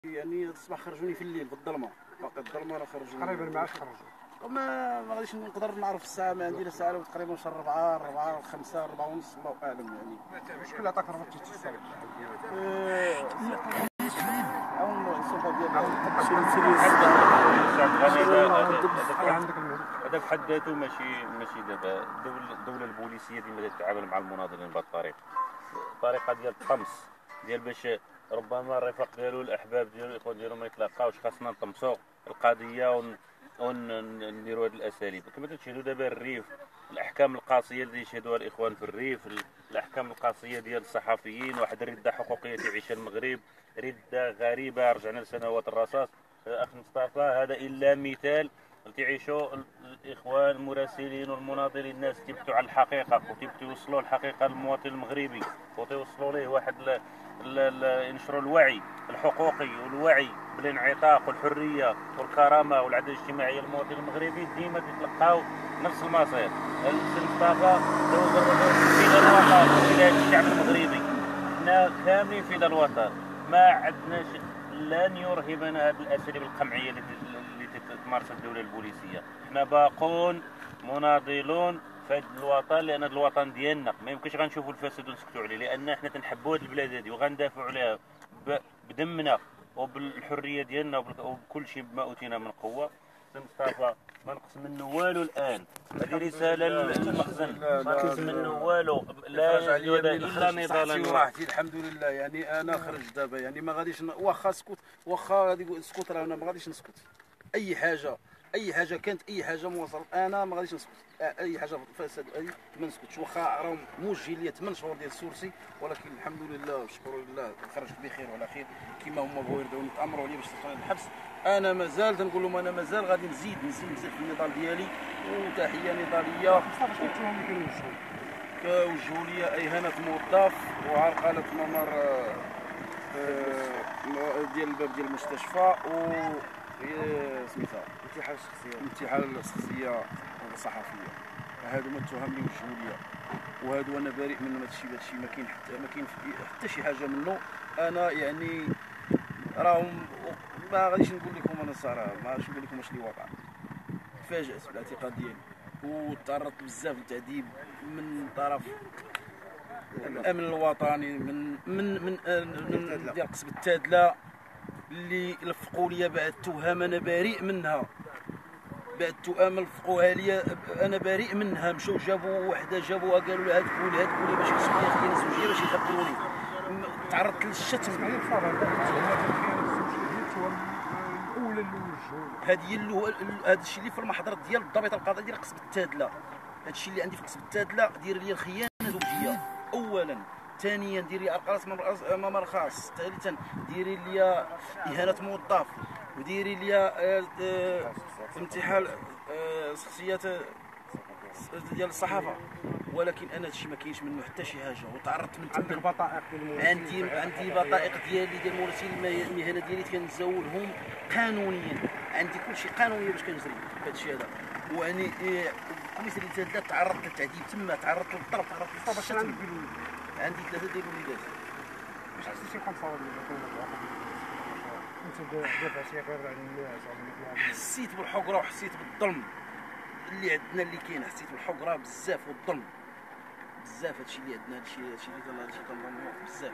يعني الصباح خرجوني في الليل في الظلمه، باقي الظلمه راه خرجوني تقريبا ما عادش خرجوا. ما غاديش نقدر نعرف الساعه، ما عندي لا ساعه، تقريبا شهر 4 5 4 ونص، الله اعلم يعني. شكون اللي عطاك ربط التصريح؟ عاون السلطه ديال عندك المهم. هذا في حد ذاته ماشي دابا الدوله البوليسيه ديما تتعامل مع المناضلين بهذه الطريقه، الطريقه ديال الطمس، ديال باش ربما الرفاق ديالو الاحباب ديالو الاخوان ديالو ما يتلاقاوش، خاصنا نطمسوا القضيه ونديروا هذه الاساليب كما تشهدوا دابا الريف، الاحكام القاسيه اللي يشهدوها الاخوان في الريف، الاحكام القاسيه ديال الصحفيين، واحد الرده حقوقيه تعيشها المغرب، رده غريبه رجعنا لسنوات الرصاص. اخ مصطفى هذا الا مثال تعيشوا الاخوان المراسلين والمناضلين، الناس تيبتوا على الحقيقه وتيوصلوا الحقيقه للمواطن المغربي وتيوصلوا ليه واحد ينشروا الوعي الحقوقي والوعي بالانعتاق والحريه والكرامه والعداله الاجتماعيه للمواطن المغربي، ديما تتلقاو نفس المصير. السي مصطفى دوز في الوطن الى الشعب المغربي، حنا كاملين في الوطن، ما عندناش لن يرهبنا هذه الاساليب القمعيه اللي تمارس الدوله البوليسيه. حنا باقون مناضلون في هذا الوطن، لان هذا الوطن ديالنا ما يمكنش غنشوفوا الفساد ونسكتوا عليه، لان حنا تنحبوا هذه البلاد هذه وغندافعوا عليها بدمنا وبالحريه ديالنا وبكل شيء بما اوتينا من قوه. سي مصطفى ما نقص منه والو الان، هذه رساله للمخزن، ما نقص منه والو، لا الا نضالا راحتي الحمد لله. يعني انا خرج دابا، يعني ما غاديش واخا سكوت، واخا غادي سكوت، راه انا ما غاديش نسكت. اي حاجه كانت، اي حاجه موصل، انا ما غاديش نسكت. اي حاجه فساد ما نسكتش، واخا راهم موجه لي 8 شهور ديال السورسي، ولكن الحمد لله والشكر لله خرجت بخير وعلى خير كما هما بغاو يرضوا يتامروا عليا باش تدخل الحبس. انا مازال تنقول لهم انا مازال غادي نزيد في النضال ديالي، وتحيه نضاليه. كوجهوا لي اهانه موظف وعرقله ممر ديال الباب ديال المستشفى، و سميتها انتحال الشخصيه والصحفيه. هادو هما التهم اللي وجهوا لي، وهادو انا بريء من هذا الشيء، ما كاين حتى شي حاجه منه. انا يعني راهم ما غاديش نقول لكم انا الصراحه، ما غاديش نقول لكم واش اللي وقع. تفاجأت بالاعتقال ديالي وتعرضت بزاف للتعذيب من طرف الامن الوطني، من ديال قصب التادله، اللي لفقوا لي بعض التهم انا بريء منها، بعض التهم لفقوها لي انا بريء منها. مشاو جابوا وحده، جابوها قالوا لها هاد قولي باش يسمي اختي الزوجيه باش يخبروني. تعرضت للشتم. هذا الشيء اللي في المحضر ديال الضابط القضائي ديال قصب التادله، هذا الشيء اللي عندي في قصب التادله، دير لي الخيانه زوجيه اولا، ثانيا ديري عرقلات ممر خاص، ثالثا ديري لي اهانه موظف، وديري لي امتحان شخصيات ديال الصحافه. ولكن انا هادشي ما كاينش منه حتى شي حاجه، وتعرضت من عندك بطائق عندي بطائق ديالي ديال مراسل المهنه ديالي كنزولهم قانونيا، عندي كل شيء قانوني باش كنجري هادشي هذا. واني كوميساريه التادله تعرضت للتعذيب تما، تعرضت للضرب، تعرضت للطرد. عندي 3 ديال الوليدات. واش حسيتي بحال صواب انت دافعتي غير على الناس؟ حسيت بالحقره وحسيت بالظلم اللي عندنا، اللي كاين. حسيت بالحقره بزاف والظلم بزاف. هادشي اللي عندنا، هادشي اللي تنظلموا بزاف.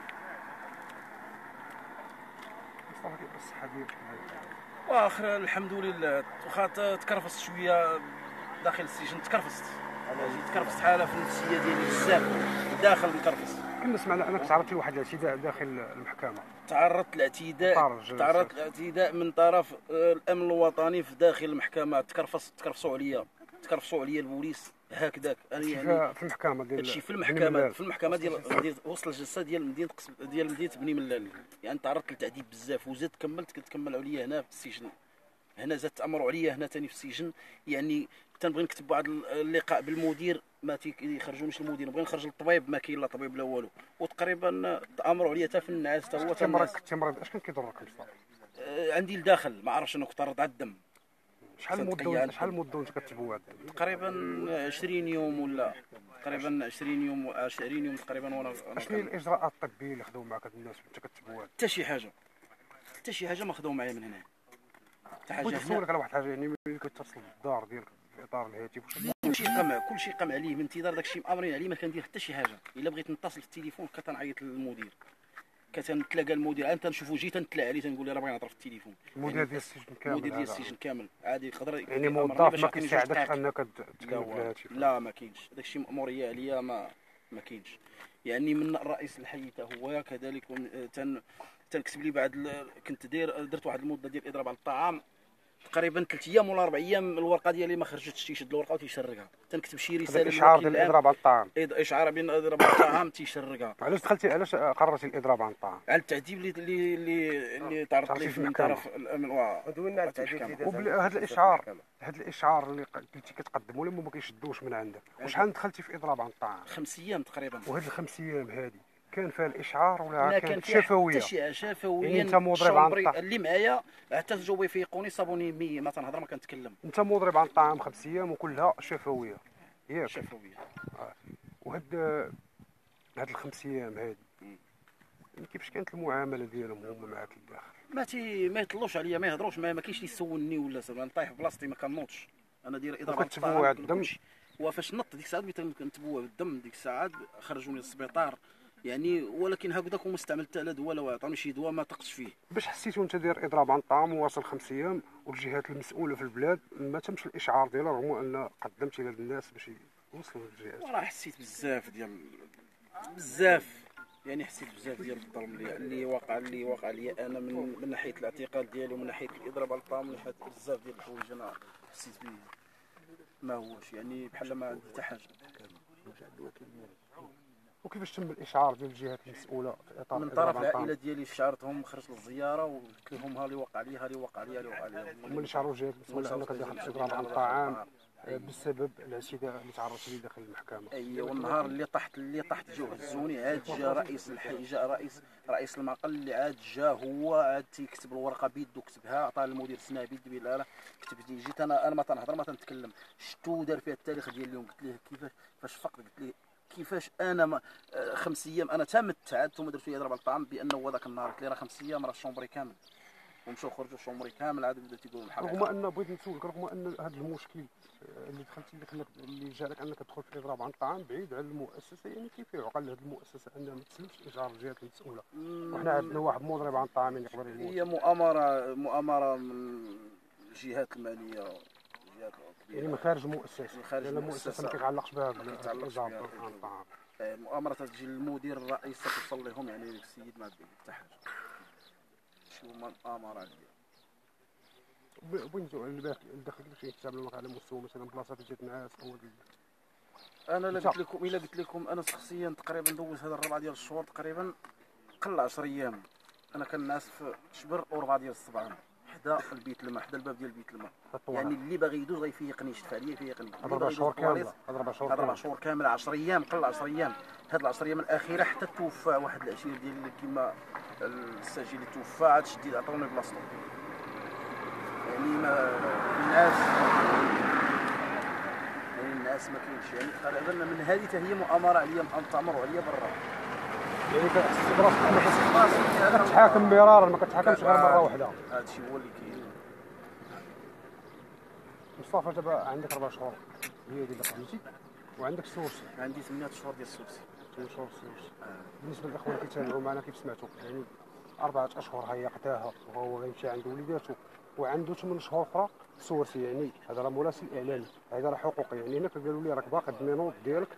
مصطفى كيف الصحه ديالك؟ واخر الحمد لله، واخا تكرفست شويه داخل السجن، تكرفست حاله في النفسيه ديالي بزاف داخل مكرفس. كنا سمعنا انك تعرضت لواحد الاعتداء داخل المحكمه. تعرضت لاعتداء من طرف الامن الوطني في داخل المحكمه. تكرفصوا عليا البوليس هكذاك. انا يعني في المحكمه ديال هادشي في المحكمه ديال وسط الجلسه ديال مدينه بني ملال. يعني تعرضت للتعذيب بزاف، وزدت كتكملوا عليا هنا في السجن. هنا زاد تامروا عليا هنا ثاني في السجن. يعني تنبغي نكتب واحد اللقاء بالمدير، ما تيخرجونيش المدير، نبغي نخرج للطبيب، ما كاين لا طبيب لا والو. وتقريبا تامروا عليا حتى في النعاس، حتى هو تمرض. اش كان كيضرك مصطفى؟ عندي الداخل ما عرفتش، انا كنت طرد على الدم. شحال المده وانت كتبوا هذا؟ تقريبا 20 يوم ولا تقريبا 20 يوم تقريبا. وانا شنو هي الاجراءات الطبيه اللي خداو معك هاد الناس وانت كتبوا هذا؟ حتى شي حاجه حتى شي حاجه ما خداو معايا من هنا حتى حاجه. بغيت نسولك على واحد الحاجه، يعني ملي كتصل بالدار ديالك في اطار الهاتف كلشي قام عليه من انتظار داكشي مامرين عليه، ما كندير حتى شي حاجه. الا بغيت نتصل في التليفون كتنعيط للمدير، كتنتلاقى المدير، انا تنشوفو جي تنتلا عليه تنقول له راه بغيت نهضر في التليفون. المدير ديال السجن كامل، المدير ديال السجن كامل عادي يقدر يعني موظف ما كيساعدكش انك تكلم بالهاتف؟ لا ما كاينش داكشي مأموريه عليا، ما كاينش. يعني من الرئيس الحي حتى هو كذلك. تنكتب لي بعد كنت درت واحد المده ديال الاضراب على الطعام تقريبا 3 ايام ولا 4 ايام، الورقه ديالي ما خرجتش، تيشد الورقه وتيشرقها. تنكتب شي رساله اشعار ديال الاضراب على الطعام، اشعار بين الاضراب على الطعام تيشرقها. علاش قررتي الاضراب عن الطعام؟ على التعذيب اللي تعرضت ليه من طرف الامن ودونا على التعذيب. هذا الاشعار اللي قلتي كتقدموا لهم وما كيشدوش من عندك، وشحال دخلتي في اضراب عن الطعام؟ 5 ايام تقريبا. وهاد الخمس ايام هادي كان فيها الاشعار ولا لا كانت فيها شفويه؟ حتى شفويا. يعني انت مضرب عن الطعام اللي معايا حتى جاوا يفيقوني صابوني 100 ما تنهضر ما كنتكلم. انت مضرب عن الطعام 5 ايام وكلها شفويه ياك؟ شفويه. وهاد الخمس ايام هادي يعني كيفاش كانت المعامله ديالهم هما معاك لداخل؟ ما يطلوش عليا، ما يهضروش معايا، ما كاينش اللي يسولني ولا سبب. نطيح في بلاصتي ما كنوضش، انا داير اضراب وكتبوع الدم. وفاش نط ديك الساعات بغيت كنتبوع بالدم، ديك الساعات خرجوني للسبيطار يعني، ولكن هكذاك وما استعملت حتى لا دواء ولا عطاني شي دواء ما طقتش فيه. باش حسيتو انت داير اضراب عن الطعام وواصل 5 ايام والجهات المسؤوله في البلاد ما تمش الاشعار ديالها رغم ان قدمتي لهاد الناس باش يوصلوا للجهات؟ وراه حسيت بزاف يعني حسيت بزاف ديال الظلم اللي واقع لي انا من ناحيه الاعتقال ديالي ومن ناحيه الاضراب على الطعام، من ناحيه بزاف ديال الحوايج انا حسيت به ما هوش يعني بحال ما عندي حتى حاجه. وكيفاش تم الاشعار ديال الجهات المسؤوله في اطار من طرف العائله ديالي؟ شعرتهم خرجت للزياره وقلت لهم ها اللي وقع لي هما اللي شعروا الجهات المسؤوله انك داخل اضراب عن الطعام بسبب الاعتداء اللي تعرضت ليه داخل المحكمه. ايوا والنهار اللي طحت جاو هزوني، عاد جا رئيس الحي، جا رئيس المعقل اللي عاد جا هو عاد تيكتب الورقه بيدو، كتبها عطاها للمدير سنابيد بلا كتبت لي. جيت انا ما تنهضر ما تنتكلم، شتو دار فيها التاريخ ديال اليوم. قلت ليه كيفاش فاش فقت، قلت ليه كيفاش انا 5 ايام انا تمت تعبت وما درت لي ضرب على الطعام بانه هو ذاك النهار. قلت ليه راه 5 ايام راه الشومبري كامل، ومشاو خرجوا الشومبري كامل عاد بداو تيقولوا الحقيقه. رغم ان بغيت نسولك، رغم ان هذا المشكل اللي دخلتي اللي جالك انك تدخل في الاضراب عن الطعام بعيد عن المؤسسه، يعني كيف يعقل لهذه المؤسسه انها ما تسلمش اشعار الجهات المسؤوله؟ وحنا عندنا واحد مضرب عن الطعام يعني يقدر يموت. هي مؤامره من الجهات الماليه، جهات يعني من خارج المؤسسه، لان المؤسسه ما كيتعلقش بها الاضراب عن الطعام. مؤامره تجي للمدير الرئيس توصل لهم، يعني السيد ما عنده حتى حاجه. شو مؤامره ديال وين الباقي دخلت شي حساب لك على مستوى مثلا بلاصات جات نعاس او انا الا قلت لكم انا شخصيا تقريبا دوز هذا 4 ديال الشهور تقريبا قل 10 ايام انا كنعس في شبر و4 ديال الصبعان حدا البيت الماء، حدا الباب ديال البيت الماء. يعني اللي باغي يدوز غيفيقني، يشتف عليا يفيقني. 4 شهور كامله، 4 شهور كامله، 10 ايام قل 10 ايام. هاد 10 ايام الاخيره حتى توفى واحد العشير ديال كيما الساجي اللي توفى عاد شديد عطاوني بلاصتو. يعني الناس ما كاينش، يعني تقريبا من هذه حتى هي مؤامره عليا، مؤامره عليا برا. يعني كتحس براسك انك كتحاكم مرارا، ما كتحاكمش غير مره واحده. هذا الشيء هو اللي كاين. مصطفى دابا عندك 4 شهور هي اللي قضيتي، وعندك السورسي. عندي 8 شهور ديال السورسي. 8 شهور السورسي. بالنسبه للاخوان اللي كيتابعوا معنا كيف سمعتوا، يعني 4 أشهر هي قداها وهو غيمشي عند وليداتو، وعنده 8 شهور اخرى سورسي. يعني هذا راه مراسل اعلامي، هذا راه حقوقي. يعني هنا قالوا لي راك باقي الدمينوط ديالك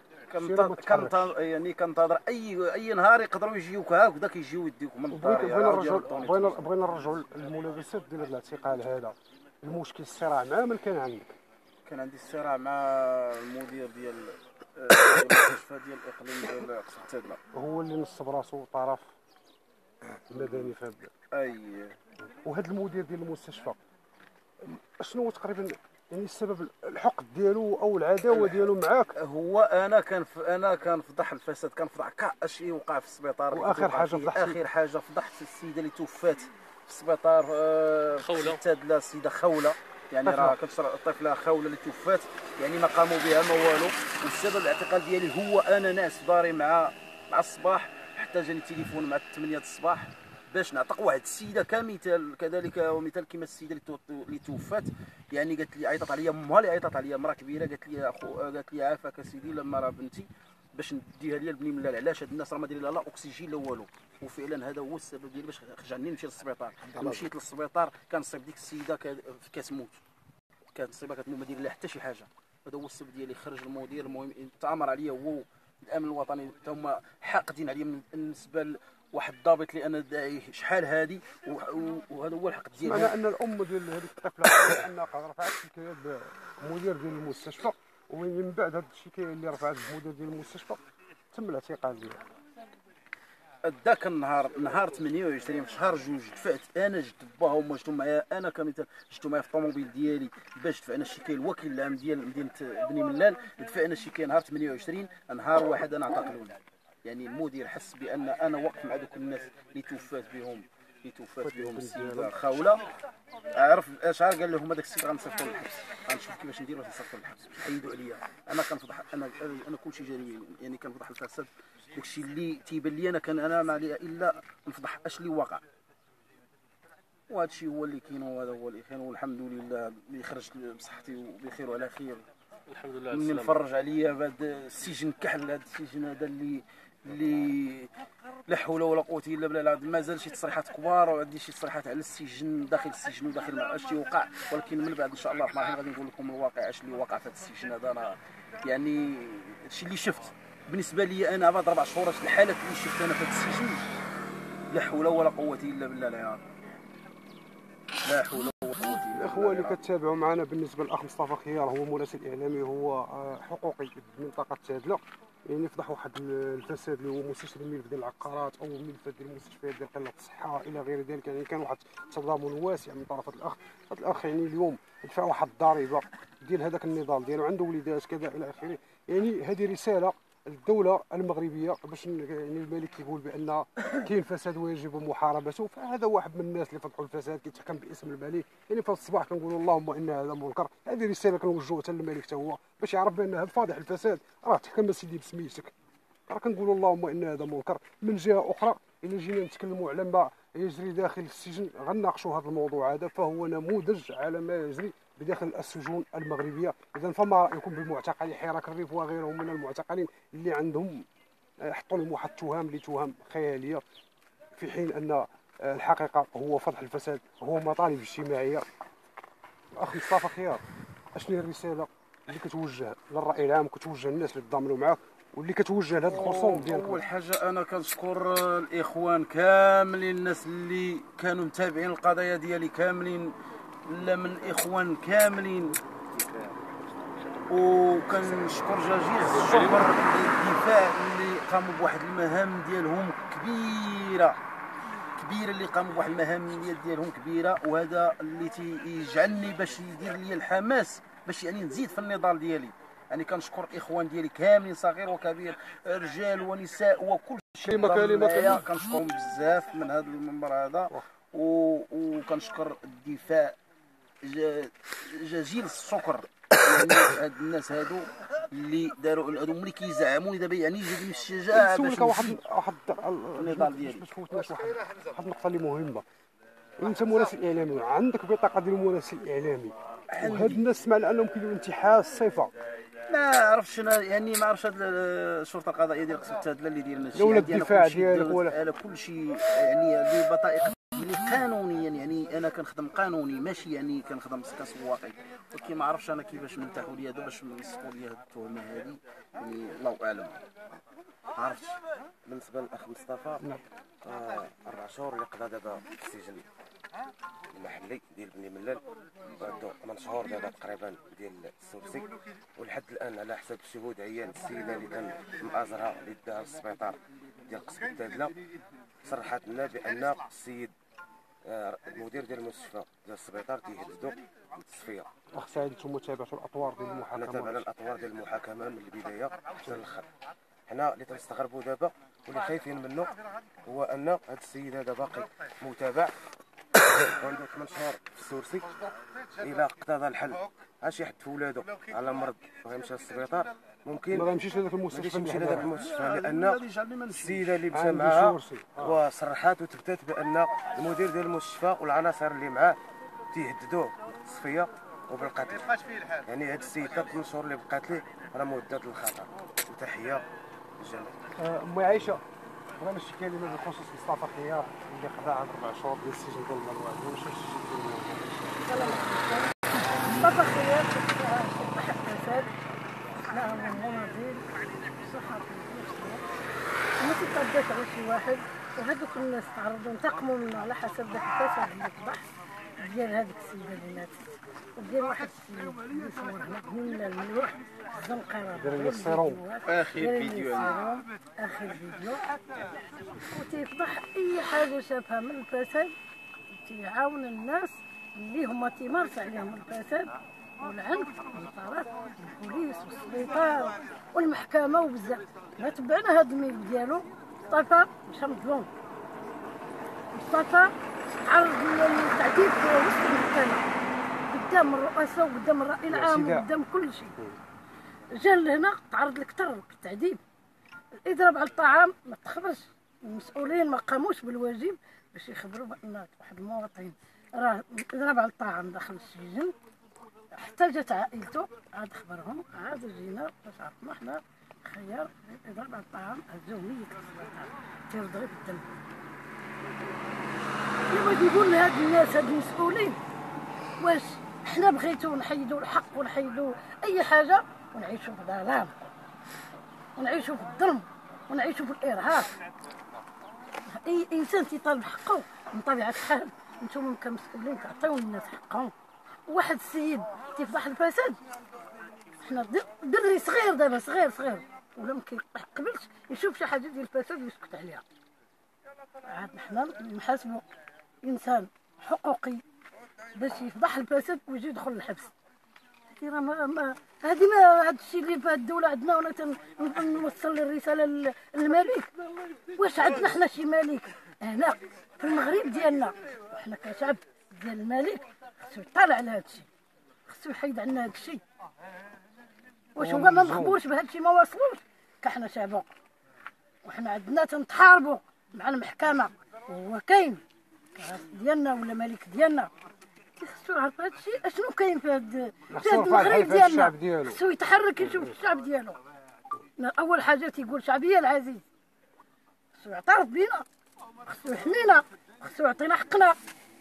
كنتظر اي نهار يقدروا يجيوك هكذا كيجيو يديوك من الدار. بغينا نرجعوا للملابسات ديال هذا الاعتقال هذا. المشكل الصراع مع من كان عندك؟ كان عندي الصراع مع المدير ديال المستشفى ديال الاقليم ديال قصر التادله، هو اللي نصب راسو طرف مدني في هذا. وهذا المدير ديال المستشفى شنو هو تقريبا يعني السبب الحقد ديالو او العداوه ديالو معاك؟ هو انا كنفضح الفساد، كنفضح كاع اشي وقع في السبيطار. واخر حاجه فضحت السيده اللي توفات في السبيطار خوله التادله، السيده خوله. يعني راه كتشرع الطفله خوله اللي توفات، يعني ما قاموا بها ما والو. والسبب الاعتقال ديالي هو انا ناعس في داري مع الصباح، حتى جاني تليفون مع 8 الصباح باش نعطيك واحد السيده كمثال كذلك، ومثال كما السيده اللي توفات، يعني قالت لي عيطت عليا امها اللي عيطت عليا، مراه كبيره، قالت لي قالت لي عافاك سيدي لما راه بنتي باش نديها ليا لبني ملال، علاش هاد الناس راه ما دايرين لا اكسجين لا والو. وفعلا هذا هو السبب ديالي باش خرجني نمشي للسبيطار. مشيت للسبيطار كنصيب ديك السيده كتموت، كانت صيبه كتموت ما داير لها حتى شي حاجه. هذا هو السبب ديالي. خرج المدير، المهم تامر عليا هو الامن الوطني، حتى هما حاقدين عليا بالنسبه لواحد الضابط اللي انا داعيه شحال هادي، وهذا هو الحق ديالي. سمعنا ان الام ديال هذيك الطفله انها رفعت شكايه بالمدير ديال المستشفى، ومن بعد هذه الشكايه اللي رفعت المدير ديال المستشفى تم الاعتقال ديالها. ذاك النهار، نهار 28 في شهر جوج، دفعت انا، جبت باها هما جبتو معايا انا كمثال، جبتو معايا في الطوموبيل ديالي باش دفعنا الشكايه الوكيل العام ديال مدينه بني ملال. دفعنا الشكايه نهار 28، نهار واحد انا اعتقلوني. يعني المدير حس بان انا واقف مع دوك الناس اللي توفات بهم السيده خاوله. عرف اش قال لهم هذاك السيد غنصيفطو للحبس، غنشوف كيفاش ندير باش نصيفطو للحبس، باش يحيدوا عليا. انا كنفضح، انا كلشي جاري، يعني كنفضح الفساد. داكشي اللي تيبان لي انا ما عليا الا نفضح اش اللي واقع. وهذا الشيء هو اللي كاين، وهذا هو اللي كاين، والحمد لله اللي خرجت بصحتي وبخير وعلى خير. الحمد لله. مني نفرج عليا بهذا السجن كحل، هذا السجن هذا اللي لا حول ولا قوه الا بالله العظيم. مازال شي تصريحات كبار، وعندي شي تصريحات على السجن، داخل السجن وداخل ما اش وقع، ولكن من بعد ان شاء الله الرحمن الرحيم غادي نقول لكم الواقع اش اللي وقع في هذا السجن هذا. انا يعني الشيء اللي شفت بالنسبه لي انا بعد 4 شهور، الحالات اللي شفت انا في هذا السجن لا حول ولا قوه الا بالله العظيم، لا حول ولا قوه الا بالله. الاخوه اللي كتابعوا معنا، بالنسبه للاخ مصطفى خيار، هو مراسل اعلامي، هو حقوقي في منطقه تادله، يعني فضح واحد الفساد اللي هو مستشفى الملف ديال العقارات او ملفات ديال المستشفيات ديال قله الصحه الى غير ذلك. يعني كان واحد التضامن واسع من طرف هذا الاخ يعني اليوم دفع واحد الضريبه ديال هذاك النضال ديالو، عنده وليدات كذا الى اخره. يعني هذه رساله الدولة المغربية باش يعني الملك كيقول بأن كاين فساد ويجب محاربته، فهذا واحد من الناس اللي فتحوا الفساد كيتحكم باسم الملك. يعني في الصباح كنقولوا اللهم إن هذا منكر. هذه رسالة كنوجهوها حتى للملك حتى هو باش يعرف بأن هذا فاضح الفساد، راه تحكم سيدي بسميتك. راه كنقولوا اللهم إن هذا منكر. من جهة أخرى إلا جينا نتكلموا على ما يجري داخل السجن، غنناقشوا هذا الموضوع هذا، فهو نموذج على ما يجري بداخل السجون المغربيه. اذا فما رايكم بمعتقلي حراك الريف وغيرهم من المعتقلين اللي عندهم حطوا لهم واحد التهم اللي تهم خياليه، في حين ان الحقيقه هو فضح الفساد، هو مطالب اجتماعيه. اخ مصطفى خيار، اشنو هي الرساله اللي كتوجه للراي العام وكتوجه للناس اللي تضامنوا معاك واللي كتوجه لهذا الخصوم ديالك؟ اول حاجه انا كنشكر الاخوان كاملين، الناس اللي كانوا متابعين القضايا ديالي كاملين، لا من الاخوان كاملين، وكنشكر جزيل الشكر للدفاع اللي قاموا بواحد المهام ديالهم كبيره، اللي قاموا بواحد المهام ديالهم كبيره، وهذا اللي تيجعلني باش يدير لي الحماس باش يعني نزيد في النضال ديالي. يعني كنشكر الاخوان ديالي كاملين، صغير وكبير، رجال ونساء وكل شيء. كلمه كنشكرهم بزاف من هذا المنبر هذا، وكنشكر الدفاع جزيل الشكر. يعني هاد الناس هادو اللي داروا، هادو ملي كيزعموني دابا يعني يجيبني الشجاعه باش واحد النضال ديالي. باش فوتناش واحد النقطه اللي مهمه. انت مراسل اعلامي، عندك بطاقه ديال مراسل اعلامي، وهاد الناس سمعنا انهم كيديروا انتحال الصفه. ما عرفتش انا، يعني ما عرفتش هاد الشرطه القضائيه ديال قصر التادله اللي دايرين هادشي، ولا الدفاع ديالك ولا على كل شيء. يعني ببطائق قانونيا، يعني انا كنخدم قانوني ماشي يعني كنخدم كسواقي، ولكن ما عرفتش انا كيفاش نتاحوا لي هذا باش نسقوا لي هاد التهمه هذه، يعني الله اعلم. ما عرفتش. بالنسبه للاخ مصطفى، 4 شهور اللي قضى دابا في السجن المحلي ديال بني ملال، بعدو 8 شهور دابا تقريبا ديال السورسي، ولحد الان على حسب شهود عيان السيده اللي كان مآزرها اللي داها للسبيطار ديال قصر التادله، صرحت لنا بان السيد المدير ديال المستشفى ديال السبيطار تيهددوا بالتصفيه. اخ سعيد، انتم تابعتوا الاطوار ديال المحاكمه؟ تابعنا الاطوار ديال المحاكمه من البدايه حتى الاخر. حنا اللي تنستغربوا دابا واللي خايفين منه هو ان هذا السيد هذا باقي متابع وعنده 8 شهور في السورسي. الا اقتضى الحل شي حد في ولادو على مرض وغيمشي للسبيطار ممكن ما غيمشيش لذاك ما يمشيش المستشفى لهذاك المستشفى، لان السيده اللي مشى معها وصرحات وثبتت بان المدير ديال المستشفى والعناصر اللي معاه تيهددوه بالتصفيه وبالقتل. يعني هذا السيد 3 شهور اللي بقات ليه راه مهدد للخطر. وتحيه للجميع. أمي عايشة بغينا نشكي كلمة بخصوص مصطفى خيار اللي قضى عام 4 شهور ديال السجن ديال المروان. واش السجن ديال المروان؟ مصطفى خيار صحة الفساد لا مناضل صحة ما تقدرش على شي واحد، وهذوك الناس تعرضوا انتقموا منه على حسب ذاك الفساد اللي طبح ديال هذيك السيدة اللي ماتت، وديال واحد السيد اللي صور هنا من الملوح الزنقرة ديال السيروم. اخر فيديو اخر فيديو وتيفضح اي حاجه شافها من الفساد، تيعاون الناس اللي هما تيمارس عليهم الفساد والعنف والطرف والبوليس والسبيطار والمحكمه وبزاف. ما تبعنا هذا الميل ديالو. مصطفى مشى مظلوم، مصطفى تعرض للتعذيب في وسط المحكمه قدام الرؤساء وقدام الرأي العام وقدام كل شيء. جا لهنا تعرض لكثر التعذيب، الاضراب على الطعام ما تخبرش، المسؤولين ما قاموش بالواجب باش يخبروا بان واحد المواطن راه اضراب على الطعام داخل السجن. حتى جات عائلته عاد خبرهم، عاد جينا باش عرفنا حنا خيار اضراب على الطعام هزوه ميت في السبيطار تيرضغي بالدم. كيفاش يقول لهاد الناس هاد المسؤولين واش حنا بغيتو نحيدوا الحق ونحيدوا اي حاجه ونعيشوا في ظلام ونعيشوا في الظلم ونعيشوا في الارهاب؟ اي انسان تيطالب حقه من طبيعه الحال نتوما كمسؤولين تعطيو الناس حقهم. واحد السيد تيفضح الفساد، حنا دري صغير دابا صغير ولا ما كيقبلش يشوف شي حاجه ديال الفساد ويسكت عليها. عاد حنا نحاسبوا انسان حقوقي باش يفضح الفساد ويجي يدخل الحبس. راه ما هذه ما هذا الشيء اللي في هذه الدوله عندنا. وانا نوصل الرساله للملك، واش عندنا حنا شي ملك هنا في المغرب ديالنا؟ وحنا كشعب ديال الملك خصو يطالع على هذا الشيء، خصو يحيد عنا هذا الشيء. واش هو ما مخبورش بهذا الشيء ما واصلوش؟ كحنا شعبو وحنا عندنا تنتحاربوا مع المحكمه وهو كاين ديالنا ولا ملك ديالنا. خصو يعرف هذا الشيء اشنو كاين في هذا المغرب ديالنا، خصو يتحرك يشوف الشعب ديالو. اول حاجه تيقول شعبيه العزيز، خصو يعترف بينا، خصو يحمينا، خصو يعطينا حقنا.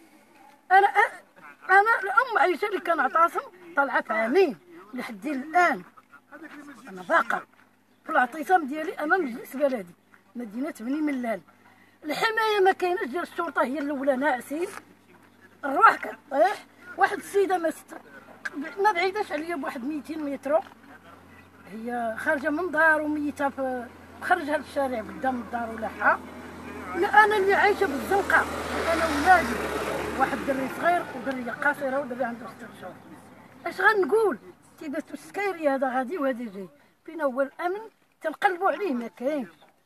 انا الام عايشه اللي كنعتصم طلعت عامين لحد الان، انا باقا في الاعتصام ديالي امام مجلس بلدي مدينه بني ملال. الحمايه ما كايناش ديال الشرطه، هي الاولى ناعسين، الرواح كطيح. واحد السيده ما بعيداش عليا بواحد 200 متر، هي خارجه من دار وميته في خرجها للشارع قدام الدار ولاحها. انا اللي عايشه بالزنقه، انا ولادي واحد دري صغير ودريه قصيره ودري عنده 6 شهور. اش غنقول؟ تيباتو السكايري هذا غادي وهذا جاي، فين هو الامن؟ تنقلبوا عليه ما كاينش.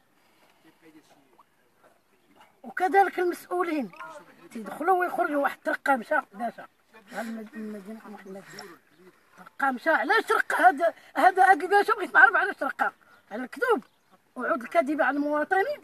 وكذلك المسؤولين تيدخلوا ويخرجوا. واحد ترقى مشى باشا المدينه محمد ترقى مشى. علاش ترقى هذا اكل باشا؟ بغيت نعرف علاش ترقى. على الكذوب وعود الكذبه على المواطنين.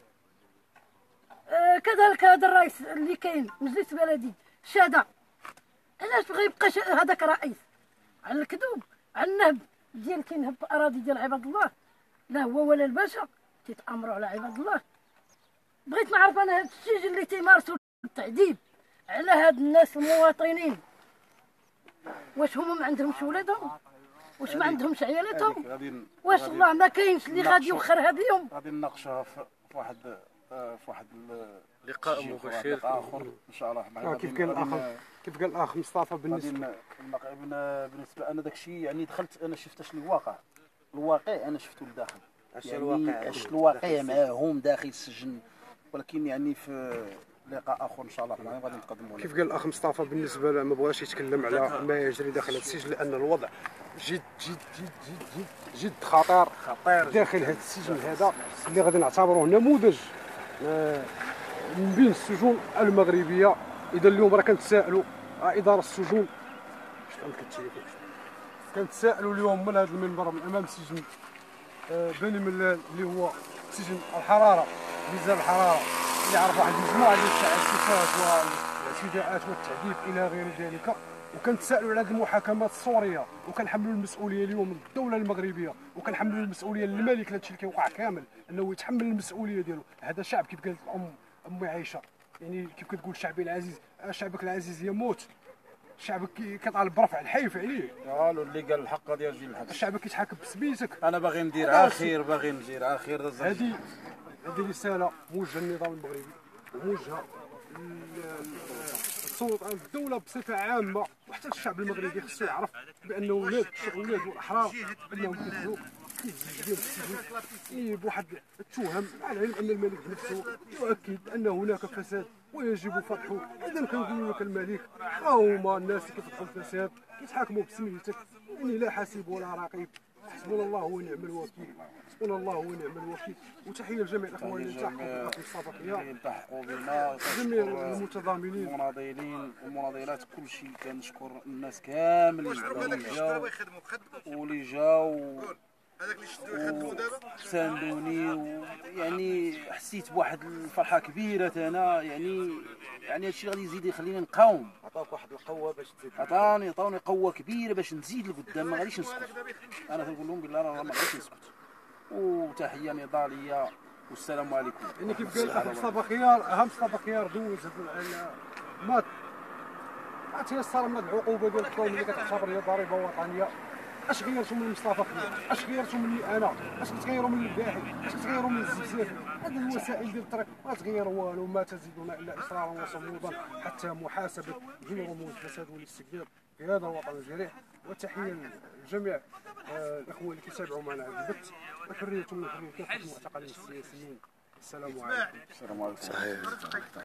كذلك هذا الرئيس اللي كاين مجلس بلدي شاده، علاش بغى يبقى هذاك رئيس؟ على الكذوب، على النهب ديال كينهب اراضي ديال عباد الله. لا هو ولا الباشا تيتامروا على عباد الله. بغيت نعرف انا هذا الشيء اللي تيمارسوا التعذيب على هاد الناس المواطنين، واش هما ما عندهمش ولادهم؟ واش ما عندهمش عيالاتهم؟ واش الله ما كاينش اللي غادي يوخرها بهم؟ غادي نناقشها في واحد لقاء مباشر اخر ان شاء الله. كيف قال الاخ مصطفى بالنسبه انا داك الشيء يعني دخلت انا شفت اش الواقع انا شفتو لداخل. اش الواقع معاهم داخل السجن، ولكن يعني في لقاء اخر ان شاء الله غادي نقدموا. كيف قال الاخ مصطفى بالنسبه ما بغاش يتكلم على ما يجري داخل هذا السجن، لان الوضع جد جد جد جد جد جد خطير داخل هذا السجن هذا اللي غادي نعتبروه نموذج من بين السجون المغربيه اذا اليوم راه كنتسائلوا اداره السجون كنتسائلوا اليوم من هذا المنبر من امام سجن بني ملال اللي هو سجن الحراره ميزان الحراره اللي عرف واحد المجموعه ديال التعسفات والاعتداءات والتعذيب الى غير ذلك. وكنتسائلوا على هذه المحاكمات السوريه وكنحملوا المسؤوليه اليوم للدوله المغربيه وكنحملوا المسؤوليه للملك لهذا الشيء اللي كيوقع كامل انه يتحمل المسؤوليه ديالو. هذا شعب كيف قالت امي عائشه يعني كيف كتقول شعبي العزيز شعبك العزيز يموت شعبك كيطالب برفع الحيف عليه. قالوا اللي قال الحق غادي يجي الحق. شعبك كيتحاكم بسميتك. انا باغي ندير على خير باغي ندير على خير. هذه رساله موجهه للنظام المغربي وموجهه السلطه الدوله بصفه عامه وحتى الشعب المغربي خصو يعرف بان ولاد الشغلات والاحرار انهم كيدخلوا في ديال السجن بواحد التهم مع العلم ان الملك بنفسه يؤكد ان هناك فساد ويجب فتحه. اذا كنقول لك الملك ها هما الناس اللي كتدخل الفساد كيتحاكموا بسميتك يعني لا حاسب ولا رقيب. حسبنا الله ونعم الوكيل حسبنا الله ونعم الوكيل. وتحيه لجميع الاخوان اللي التحقوا بالاخ مصطفى خيار التحقوا بنا جميع المتضامنين المناضلين والمناضلات كل شيء. كنشكر الناس كامل اللي جاوا ساندوني يعني حسيت بواحد الفرحه كبيره انا يعني هادشي غادي يزيد يخليني نقاوم. عطاك واحد القوه باش تزيد عطاوني قوه كبيره باش نزيد لقدام ما غاديش نسكت. انا كنقول لهم بالله راه ما غاديش نسكت. وتحيه نضاليه والسلام عليكم. يعني كيف قال الاخ مصطفى خيار اهم مصطفى خيار دوز ما تيسر من العقوبه ديال القانون اللي كتعتبر هي ضريبه وطنيه. اش غيرتوا من مصطفى خيار؟ اش غيرتوا مني انا؟ اش كتغيروا من الباحث؟ اش كتغيروا من الزلزال؟ هذه الوسائل ديال الطريق ما تغير والو. ما تزيدون الا اصرارا وصمودا حتى محاسبه جميع رموز الفساد والاستكبار في هذا الوطن الجريح. وتحيه لجميع الاخوه اللي كيتابعوا معنا هذا البث. وحريه من حريه كافه المعتقلين السياسيين. السلام عليكم. السلام عليكم.